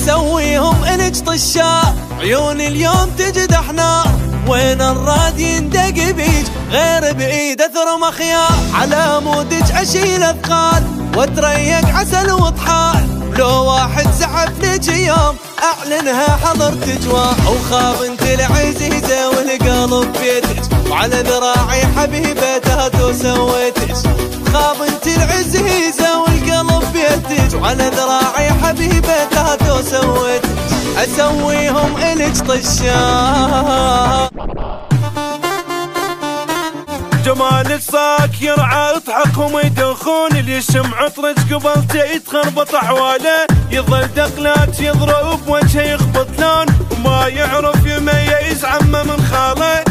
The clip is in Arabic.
اسويهم الك طشار، عيوني اليوم تجدح نار، وين الراد يندق بيج غير بايد اثر مخيار، على مودج اشيل اثقال واتريق عسل وطحال، لو واحد زحف لك يوم اعلنها حضرت جوار، وخاف انت العزيزه والقلب بيتك، وعلى ذراعي حبيبتها تو سويتك، خاف انت العزيزه والقلب بيتك، وعلى ذراعي حبيبتها تو سويتك، اسويهم الك طشار. جمالك صاك يرعى اضحكهم يدخون، اللي يشم عطرك قبلته يتخربط احواله، يظل دقلات يضرب وجهه يخبط لون، وما يعرف يميز عمه من خاله،